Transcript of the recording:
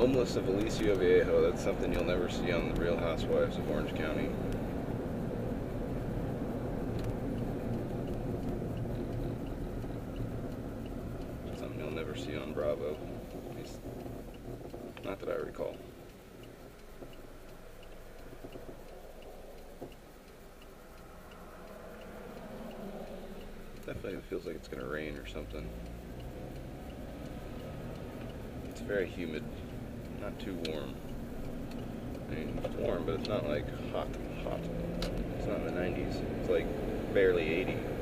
homeless of Alicio Viejo. That's something you'll never see on The Real Housewives of Orange County. Something you'll never see on Bravo. At least, not that I recall. Definitely feels like it's going to rain or something. It's very humid, not too warm. I mean, it's warm, but it's not like hot, hot. It's not in the 90s. It's like barely 80.